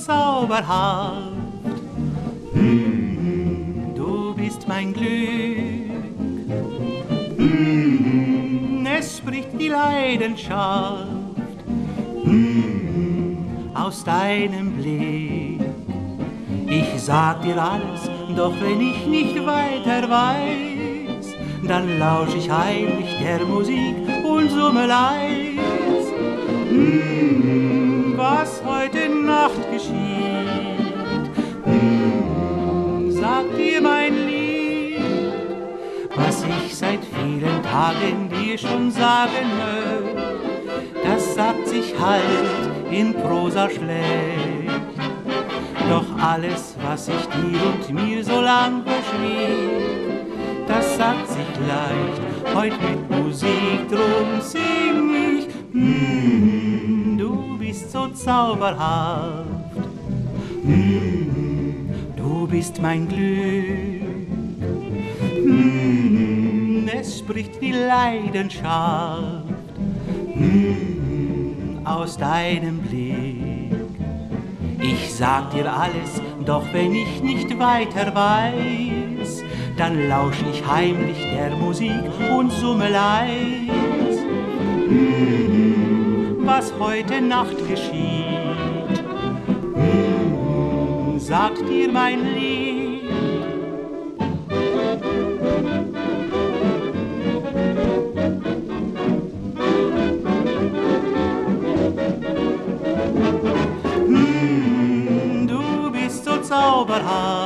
zauberhaft. Du bist mein Glück. Es spricht die Leidenschaft aus deinem Blick. Ich sag dir alles, doch wenn ich nicht weiter weiß, dann lausch ich heimlich der Musik und summe leis. Was heute Nacht geschieht, sagt dir mein Lied, was ich seit vielen Tagen dir schon sagen möcht, das sagt sich halt in Prosa schlecht. Doch alles, was ich dir und mir so lang verschwieg, das sagt sich leicht, heut mit Musik, drum sing ich. Du bist so zauberhaft, du bist mein Glück. Es spricht die Leidenschaft aus deinem Blick. Ich sag dir alles, doch wenn ich nicht weiter weiß, dann lausch ich heimlich der Musik und summe leis. Was heute Nacht geschieht, sagt dir mein Lied. Du bist so zauberhaft,